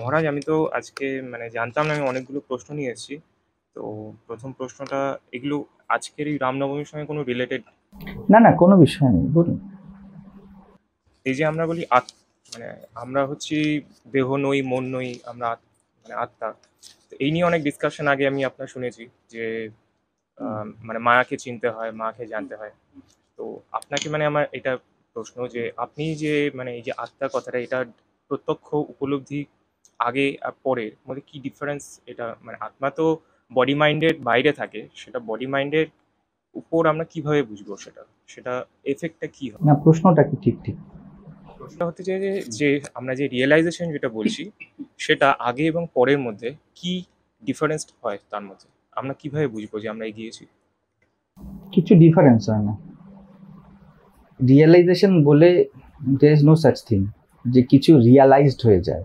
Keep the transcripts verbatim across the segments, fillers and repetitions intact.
মহারাজ, আমি তো আজকে মানে জানতাম না, আমি অনেকগুলো প্রশ্ন নিয়ে এসেছি। তো প্রথম প্রশ্নটা, এগুলো আজকের এই রামনবমীর সঙ্গে কোনো রিলেটেড? না না, কোনো বিষয় নেই, বলুন। এই যে আমরা বলি আত মানে আমরা হচ্ছি দেহ নই, মন নই, আমরা আত- মানে আত্মা। তো এই নিয়ে অনেক ডিসকাশন আগে আমি আপনার শুনেছি যে আহ, মানে মায়াকে চিনতে হয়, মাকে জানতে হয়। তো আপনাকে মানে আমার এটা প্রশ্ন যে আপনি যে মানে এই যে আত্মা কথাটা, এটা প্রত্যক্ষ উপলব্ধি আগে আর পরের মধ্যে কি ডিফারেন্স? এটা মানে আত্মা তো বডি মাইন্ডের বাইরে থাকে, সেটা বডি মাইন্ডের উপর আমরা কিভাবে বুঝবো? সেটা সেটা এফেক্টটা কি হয়? না, প্রশ্নটা কি ঠিক ঠিক প্রশ্নটা হতে চাই যে যে আমরা যে রিয়েলাইজেশন যেটা বলছি, সেটা আগে এবং পরের মধ্যে কি ডিফারেন্স হয়, তার মধ্যে আমরা কিভাবে বুঝবো যে আমরা এগিয়েছি? কিছু ডিফারেন্স হয় না। রিয়েলাইজেশন বলে there is no such thing যে কিছু রিয়ালাইজড হয়ে যায়।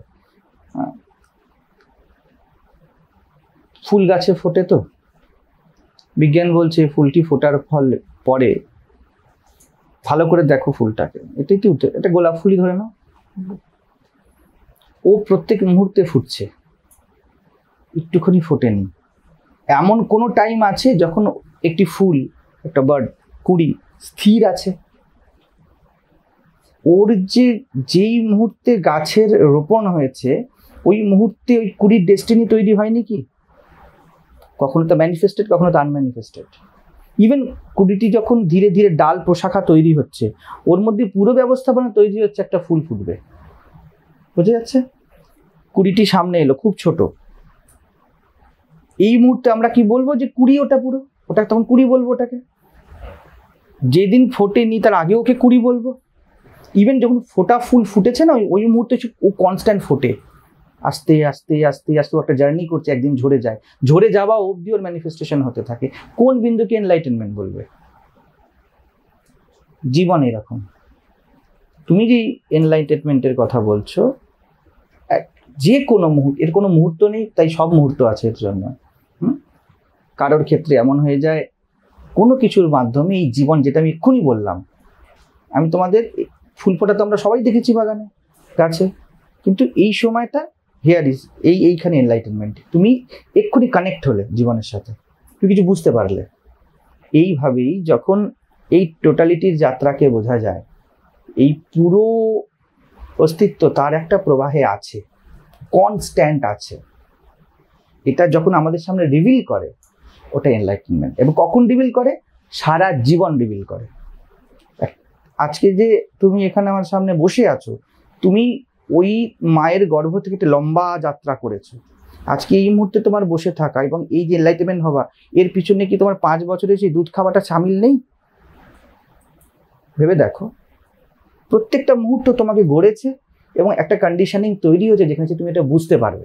ফুল গাছে ফোটে, তো বিজ্ঞান বলছে ফুলটি ফোটার ফল পরে ভালো করে দেখো ফুলটাকে, এটাই কি এটা গোলাপ ফুলই ধরে নাও, ও প্রত্যেক মুহূর্তে ফুটছে, একটুখানি ফোটেনি। এমন কোনো টাইম আছে যখন একটি ফুল, একটা বার্ড, কুড়ি স্থির আছে? ওর যে যেই মুহূর্তে গাছের রোপণ হয়েছে ওই মুহূর্তে ওই কুড়ির ডেস্টিনি তৈরি হয়নি কি? কখনো তো ম্যানিফেস্টেড, কখনো তো আনম্যানিফেস্টেড। ইভেন কুড়িটি যখন ধীরে ধীরে ডাল প্রশাখা তৈরি হচ্ছে, ওর মধ্যে পুরো ব্যবস্থাপনা তৈরি হচ্ছে একটা ফুল ফুটবে। বুঝে যাচ্ছে? কুড়িটি সামনে এলো, খুব ছোট। এই মুহূর্তে আমরা কি বলবো যে কুড়ি ওটা পুরো, ওটা তখন কুড়ি বলবো ওটাকে। যেদিন ফোটেনি তার আগে ওকে কুড়ি বলবো। ইভেন যখন ফোটা ফুল ফুটেছে না, ওই মুহূর্তে ও কনস্ট্যান্ট ফোটে, আস্তে আস্তে আস্তে আস্তে একটা জার্নি করছে, একদিন ঝরে যায়, ঝরে যাওয়া অবধি ওর ম্যানিফেস্টেশন হতে থাকে। কোন বিন্দুকে এনলাইটেনমেন্ট বলবে? জীবন এরকম। তুমি যে এনলাইটেনমেন্টের কথা বলছো, যে কোনো মুহূর্ত, এর কোনো মুহূর্ত নেই, তাই সব মুহূর্ত আছে এর জন্য। হুম কারোর ক্ষেত্রে এমন হয়ে যায় কোনো কিছুর মাধ্যমে এই জীবন, যেটা আমি এক্ষুনি বললাম, আমি তোমাদের ফুল ফোটা তো আমরা সবাই দেখেছি বাগানে, গাছে, কিন্তু এই সময়টা হিয়ার ইজ এই এইখানে এনলাইটেনমেন্ট। তুমি এক্ষুনি কানেক্ট হলে জীবনের সাথে, তুমি কিছু বুঝতে পারলে। এইভাবেই যখন এই টোটালিটির যাত্রাকে বোঝা যায়, এই পুরো অস্তিত্ব তার একটা প্রবাহে আছে, কনস্ট্যান্ট আছে, এটা যখন আমাদের সামনে রিভিল করে, ওটা এনলাইটেনমেন্ট। এবং কখন রিভিল করে? সারা জীবন রিভিল করে। আজকে যে তুমি এখানে আমার সামনে বসে আছো, তুমি ওই মায়ের গর্ভ থেকে একটা লম্বা যাত্রা করেছো। আজকে এই মুহূর্তে তোমার বসে থাকা এবং এই যে এনলাইটেনমেন্ট হওয়া, এর পিছনে কি তোমার পাঁচ বছরের সেই দুধ খাওয়াটা সামিল নেই? ভেবে দেখো। প্রত্যেকটা মুহূর্ত তোমাকে গড়েছে এবং একটা কন্ডিশনিং তৈরি হয়েছে যেখানে তুমি এটা বুঝতে পারবে।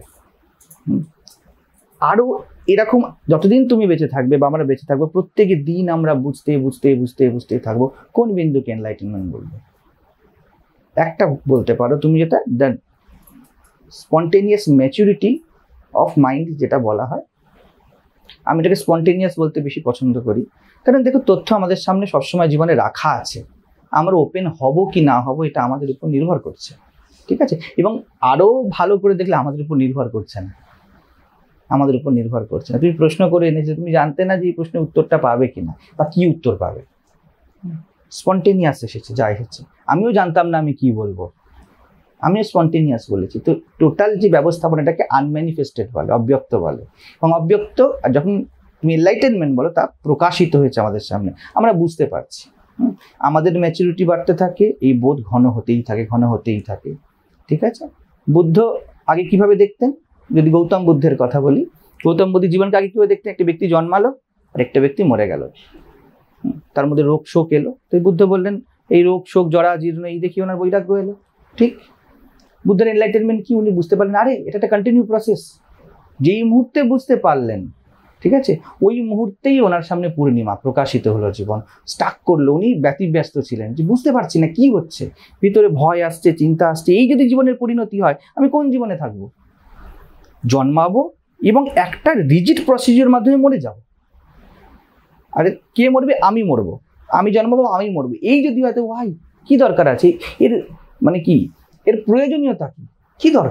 আরো এরকম যতদিন তুমি বেঁচে থাকবে বা আমরা বেঁচে থাকবো, প্রত্যেকের দিন আমরা বুঝতে বুঝতে বুঝতে বুঝতে থাকবো কোন বিন্দুকে এনলাইটেনমেন্ট বলবো। একটা বলতে পারো তুমি, যেটা the spontaneous maturity of mind, যেটা বলা হয়। আমি এটাকে স্পন্টেনিয়াস বলতে বেশি পছন্দ করি, কারণ দেখো তথ্য আমাদের সামনে সবসময় জীবনে রাখা আছে, আমরা ওপেন হব কি না হব এটা আমাদের উপর নির্ভর করছে, ঠিক আছে? এবং আরো ভালো করে দেখলে আমাদের উপর নির্ভর করছে না, আমাদের উপর নির্ভর করছে না। তুমি প্রশ্ন করে এনেছো, তুমি জানতে না যে এই প্রশ্নের উত্তরটা পাবে কিনা বা কি উত্তর পাবে। স্পন্টেনিয়াস এসেছে, যা এসেছে। আমিও জানতাম না আমি কি বলবো, আমিও স্পন্টেনিয়াস বলেছি। তো টোটাল যে ব্যবস্থাপনাটাকে আনম্যানিফেস্টেড বলে, অব্যক্ত বলে। এবং অব্যক্ত যখন তুমি এনলাইটেনমেন্ট বলো, তা প্রকাশিত হয়েছে আমাদের সামনে, আমরা বুঝতে পারছি। আমাদের ম্যাচুরিটি বাড়তে থাকে, এই বোধ ঘন হতেই থাকে, ঘন হতেই থাকে, ঠিক আছে? বুদ্ধ আগে কিভাবে দেখতেন? যদি গৌতম বুদ্ধের কথা বলি, গৌতম বুদ্ধ জীবনকে আগে কিভাবে দেখতেন? একটা ব্যক্তি জন্মালো আর একটা ব্যক্তি মরে গেল, তার মধ্যে রোগ শোক এলো, তো বুদ্ধ বললেন এই রোগ শোক জরা জীর্ণ এই দেখি ওনার বৈরাগ্য এলো। ঠিক, বুদ্ধের এনলাইটেনমেন্ট কি? উনি বুঝতে পারলেন আরে এটা একটা কন্টিনিউ প্রসেস। যেই মুহূর্তে বুঝতে পারলেন, ঠিক আছে, ওই মুহূর্তেই ওনার সামনে পূর্ণিমা প্রকাশিত হলো, জীবন স্টাক করলো। উনি ব্যতিব্যস্ত ছিলেন যে বুঝতে পারছি না কি হচ্ছে, ভিতরে ভয় আসছে, চিন্তা আসছে, এই যদি জীবনের পরিণতি হয় আমি কোন জীবনে থাকবো? জন্মাবো এবং একটা রিজিড প্রসিডিওর মাধ্যমে মরে যাব। আরে কে মরবে? আমি মরবো। আমি জন্মাবো, আমি মরবো। এই যদি হয়তো ভাই কি দরকার আছে এর, মানে কি এর প্রয়োজনীয়তা কি, কি দরকার?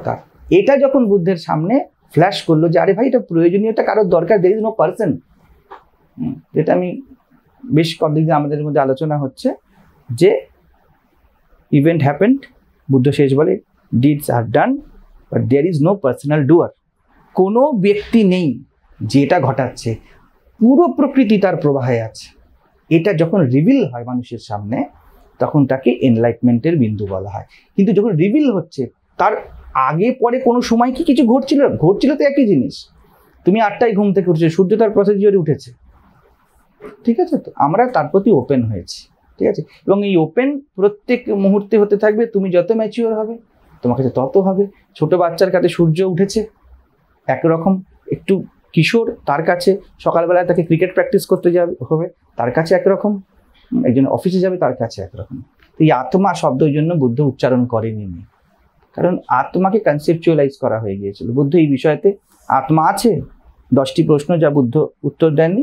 এটা যখন বুদ্ধের সামনে ফ্ল্যাশ করলো যে আরে ভাই এটা প্রয়োজনীয়তা কারোর দরকার, দের ইজ নো পার্সন, যেটা আমি বেশ কয়েকদিন আমাদের মধ্যে আলোচনা হচ্ছে যে ইভেন্ট হ্যাপেন্ড, বুদ্ধ শেষ বলে deeds are done but there is no personal doer. কোনো ব্যক্তি নেই যেটা ঘটাচ্ছে, পুরো প্রকৃতি তার প্রবাহে আছে। এটা যখন রিভিল হয় মানুষের সামনে তখন তাকে এনলাইটমেন্টের বিন্দু বলা হয়। কিন্তু যখন রিভিল হচ্ছে তার আগে পরে কোনো সময় কি কিছু ঘটছিল? ঘটছিল তো একই জিনিস। তুমি আটটায় ঘুম থেকে উঠেছে, সূর্য তার প্রসিডিওরে উঠেছে, ঠিক আছে? তো আমরা তার প্রতি ওপেন হয়েছি, ঠিক আছে? এবং এই ওপেন প্রত্যেক মুহূর্তে হতে থাকবে। তুমি যত ম্যাচিওর হবে তোমার কাছে তত হবে। ছোট বাচ্চার কাছে সূর্য উঠেছে একরকম, একটু কিশোর তার কাছে সকালবেলায় তাকে ক্রিকেট প্র্যাকটিস করতে যাবে হবে, তার কাছে একরকম, একজন অফিসে যাবে তার কাছে একরকম। তো এই আত্মা শব্দ ওই জন্য বুদ্ধ উচ্চারণ করেনি, কারণ আত্মাকে কনসেপচুয়ালাইজ করা হয়ে গিয়েছিল। বুদ্ধ এই বিষয়তে আত্মা আছে, দশটি প্রশ্ন যা বুদ্ধ উত্তর দেননি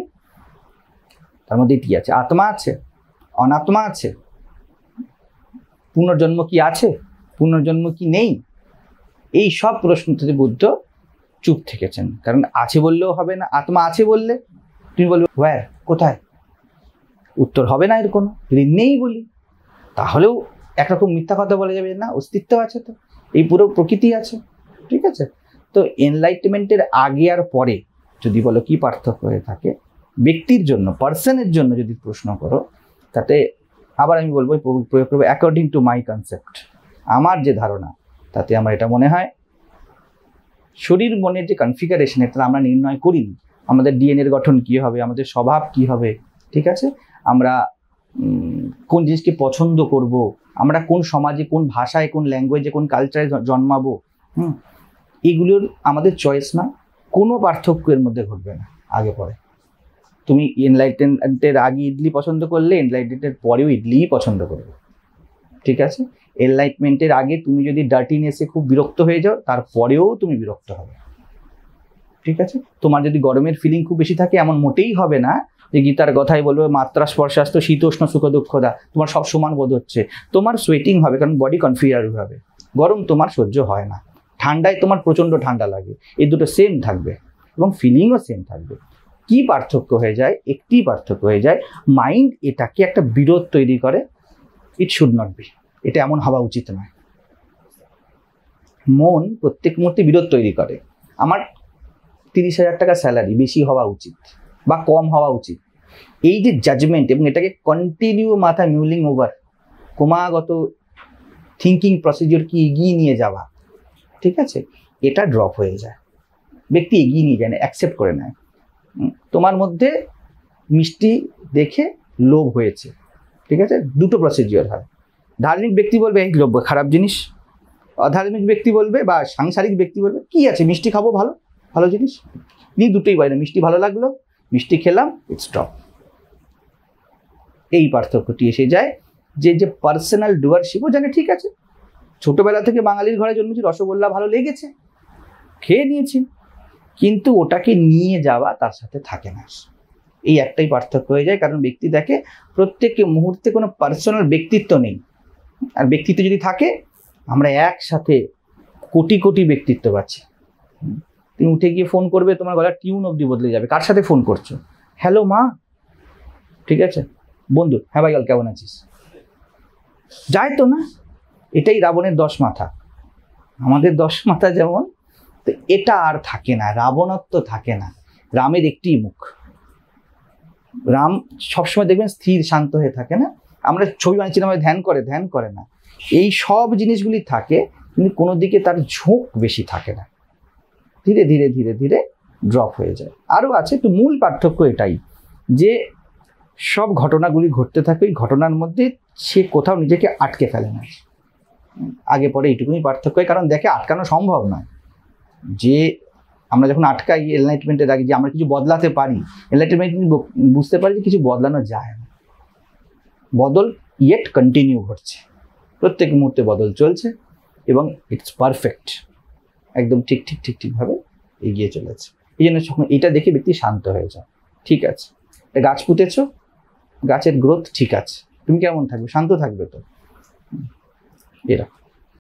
তার মধ্যে এটি আছে, আত্মা আছে, অনাত্মা আছে, পুনর্জন্ম কি আছে, পুনর্জন্ম কি নেই, এই সব প্রশ্ন থেকে বুদ্ধ চুপ থেকেছেন। কারণ আছে বললেও হবে না, আত্মা আছে বললে তুমি বলবে ওয়ার, কোথায়, উত্তর হবে না এর কোনো। যদি নেই বলি তাহলেও একরকম মিথ্যা কথা বলা যাবে না, অস্তিত্ব আছে, তো এই পুরো প্রকৃতি আছে, ঠিক আছে? তো এনলাইটমেন্টের আগে আর পরে যদি বলো কি পার্থক্য হয়ে থাকে ব্যক্তির জন্য, পার্সনের জন্য যদি প্রশ্ন করো, তাতে আবার আমি বলবো প্রয়োগ করবো অ্যাকর্ডিং টু মাই কনসেপ্ট, আমার যে ধারণা, তাতে আমার এটা মনে হয় শরীর মনের যে কনফিগারেশন এটা আমরা নির্ণয় করিনি। আমাদের ডিএনএর গঠন কি হবে, আমাদের স্বভাব কি হবে, ঠিক আছে, আমরা কোন জিনিসকে পছন্দ করব, আমরা কোন সমাজে, কোন ভাষায়, কোন ল্যাঙ্গুয়েজে, কোন কালচারে জন্মাবো, হুম, এগুলোর আমাদের চয়েস না, কোনো পার্থক্য এর মধ্যে ঘটবে না আগে পরে। তুমি এনলাইটেনমেন্টের আগে ইডলি পছন্দ করলে এনলাইটেনমেন্টের পরেও ইডলিই পছন্দ করবে, ঠিক আছে? এনলাইটমেন্টের আগে তুমি যদি ডার্টিনেসে খুব বিরক্ত হয়ে যাও তারপরেও তুমি বিরক্ত হবে, ঠিক আছে? তোমার যদি গরমের ফিলিং খুব বেশি থাকে এমন মোটেই হবে না যে গীতার কথাই বলবে মাত্রা স্পর্শাস্ত শীতোষ্ণ সুখ দুঃখদা, তোমার সব সমান বোধ হচ্ছে। তোমার সোয়েটিং হবে, কারণ বডি কনফিগার হবে। গরম তোমার সহ্য হয় না, ঠান্ডায় তোমার প্রচণ্ড ঠান্ডা লাগে, এই দুটো সেম থাকবে এবং ফিলিংও সেম থাকবে। কি পার্থক্য হয়ে যায়? একটি পার্থক্য হয়ে যায়, মাইন্ড এটাকে একটা বিরোধ তৈরি করে, ইট শুড নট বি, এটা এমন হওয়া উচিত নয়। মন প্রত্যেক মুহূর্তে বিরোধ তৈরি করে, আমার তিরিশ হাজার টাকা স্যালারি বেশি হওয়া উচিত বা কম হওয়া উচিত, এই যে জাজমেন্ট এবং এটাকে কন্টিনিউ মাথা মিউলিং ওভার, ক্রমাগত থিঙ্কিং প্রসিডিওর কি এগিয়ে নিয়ে যাওয়া, ঠিক আছে, এটা ড্রপ হয়ে যায়। ব্যক্তি এগিয়ে নিয়ে যায় না, অ্যাকসেপ্ট করে নেয়। তোমার মধ্যে মিষ্টি দেখে লোভ হয়েছে, ঠিক আছে, দুটো প্রসিডিওর হয়। ধার্মিক ব্যক্তি বলবে এই লোভ খারাপ জিনিস, অধার্মিক ব্যক্তি বলবে বা সাংসারিক ব্যক্তি বলবে কি আছে, মিষ্টি খাবো, ভালো ভালো জিনিস, নি দুটোই বাইরে, মিষ্টি ভালো লাগলো, মিষ্টি খেলাম, ইটস স্টপ। এই পার্থক্যটি এসে যায় যে যে পার্সোনাল ডুয়ারশিপও জানে, ঠিক আছে, ছোটবেলা থেকে বাঙালির ঘরে জন্মেছি, রসগোল্লা ভালো লেগেছে, খেয়ে নিয়েছি, কিন্তু ওটাকে নিয়ে যাওয়া তার সাথে থাকে না। এই একটাই পার্থক্য হয়ে যায়, কারণ ব্যক্তি দেখে প্রত্যেক মুহূর্তে কোনো পার্সোনাল ব্যক্তিত্ব নেই। আর ব্যক্তিত্ব যদি থাকে আমরা একসাথে কোটি কোটি ব্যক্তিত্ব পাচ্ছি। তুমি উঠে গিয়ে ফোন করবে, তোমার গলার টিউন অবধি বদলে যাবে, কার সাথে ফোন করছো, হ্যালো মা, ঠিক আছে, বন্ধু, হ্যাঁ ভাই কেমন আছিস, যায় তো না। এটাই রাবণের দশ মাথা, আমাদের দশ মাথা যেমন, তো এটা আর থাকে না, রাবণত্ব থাকে না, রামের একটি মুখ। রাম সবসময় দেখবেন স্থির শান্ত হয়ে থাকে না, আমরা ছবি বানিয়েছিলাম ধ্যান করে, ধ্যান করে না, এই সব জিনিসগুলি থাকে কিন্তু কোনো দিকে তার ঝোঁক বেশি থাকে না, ধীরে ধীরে ধীরে ধীরে ড্রপ হয়ে যায়। আরও আছে, একটু মূল পার্থক্য এটাই যে সব ঘটনাগুলি ঘটতে থাকে, ওই ঘটনার মধ্যে সে কোথাও নিজেকে আটকে ফেলে না, আগে পরে এইটুকুনি পার্থক্য। কারণ দেখে আটকানো সম্ভব নয়, যে আমরা যখন আটকাই এনলাইটমেন্টের আগে যে আমরা কিছু বদলাতে পারি, এনলাইটমেন্ট বুঝতে পারি যে কিছু বদলানো যায় না, বদল ইয়েট কন্টিনিউ ঘটছে, প্রত্যেক মুহূর্তে বদল চলছে এবং ইটস পারফেক্ট, একদম ঠিক ঠিক ঠিক ঠিকভাবে এগিয়ে চলেছে। এই জন্য যখন এটা দেখে ব্যক্তি শান্ত হয়ে যায়, ঠিক আছে, গাছ পুঁতেছ, গাছের গ্রোথ ঠিক আছে, তুমি কেমন থাকবে, শান্ত থাকবে তো, এরকম।